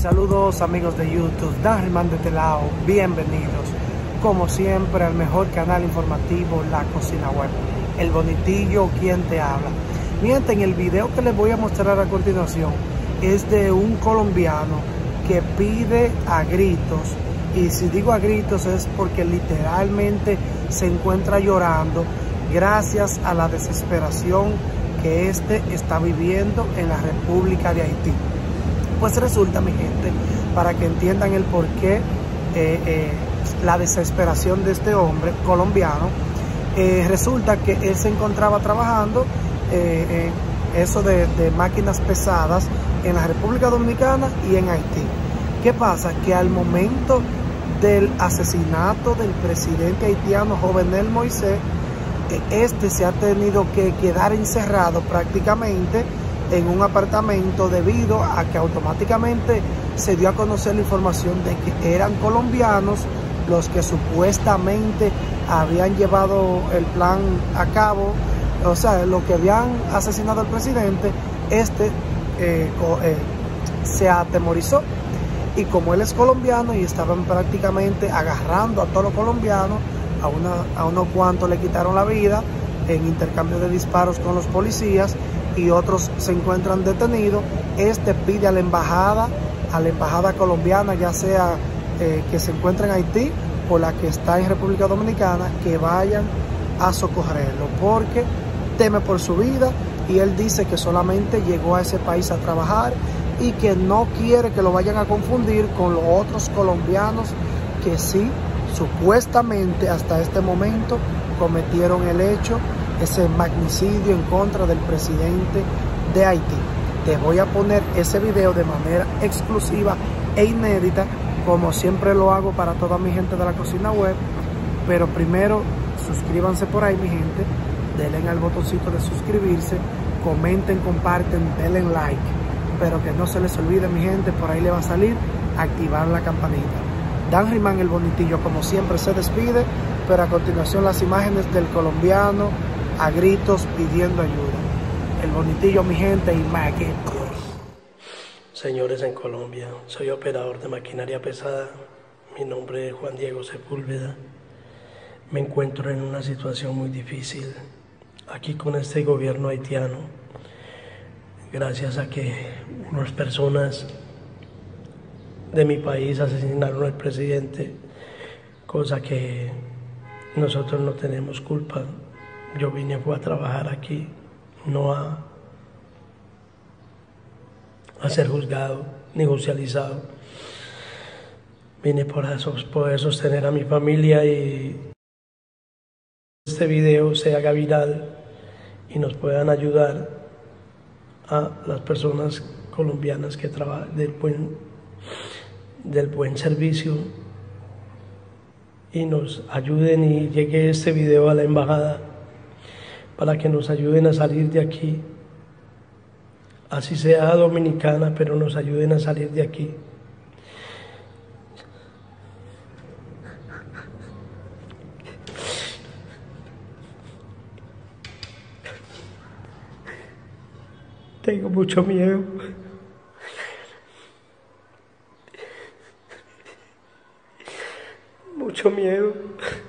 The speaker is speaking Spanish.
Saludos amigos de YouTube, Dan Rimán de este lado, bienvenidos como siempre al mejor canal informativo, La Cocina Web, El Bonitillo quien te habla. Miren, en el video que les voy a mostrar a continuación es de un colombiano que pide a gritos, y si digo a gritos es porque literalmente se encuentra llorando gracias a la desesperación que está viviendo en la República de Haití. Pues resulta, mi gente, para que entiendan el porqué, la desesperación de este hombre colombiano, resulta que él se encontraba trabajando eso de máquinas pesadas en la República Dominicana y en Haití. ¿Qué pasa? Que al momento del asesinato del presidente haitiano Jovenel Moïse, se ha tenido que quedar encerrado prácticamente en un apartamento debido a que automáticamente se dio a conocer la información de que eran colombianos los que supuestamente habían llevado el plan a cabo, o sea, lo que habían asesinado al presidente. Se atemorizó, y como él es colombiano y estaban prácticamente agarrando a todos los colombianos, a unos cuantos le quitaron la vida en intercambio de disparos con los policías y otros se encuentran detenidos. Pide a la embajada colombiana, ya sea que se encuentra en Haití o la que está en República Dominicana, que vayan a socorrerlo porque teme por su vida, y él dice que solamente llegó a ese país a trabajar y que no quiere que lo vayan a confundir con los otros colombianos que sí, supuestamente hasta este momento cometieron el hecho, ese magnicidio en contra del presidente de Haití. Te voy a poner ese video de manera exclusiva e inédita, como siempre lo hago para toda mi gente de La Cocina Web. Pero primero, suscríbanse por ahí, mi gente, denle al botoncito de suscribirse, comenten, comparten, denle like, pero que no se les olvide, mi gente, por ahí le va a salir activar la campanita. Dan Rimán, el Bonitillo, como siempre, se despide, pero a continuación las imágenes del colombiano a gritos pidiendo ayuda. El Bonitillo, mi gente, y Maque. Señores en Colombia, soy operador de maquinaria pesada. Mi nombre es Juan Diego Sepúlveda. Me encuentro en una situación muy difícil aquí con este gobierno haitiano, gracias a que unas personas de mi país asesinaron al presidente, cosa que nosotros no tenemos culpa. Yo vine a trabajar aquí, no a ser juzgado ni judicializado. Vine por poder sostener a mi familia, y este video se haga viral y nos puedan ayudar a las personas colombianas que trabajan del buen servicio, y nos ayuden y llegue este video a la embajada para que nos ayuden a salir de aquí, así sea dominicana, pero nos ayuden a salir de aquí. Tengo mucho miedo. Mucho miedo.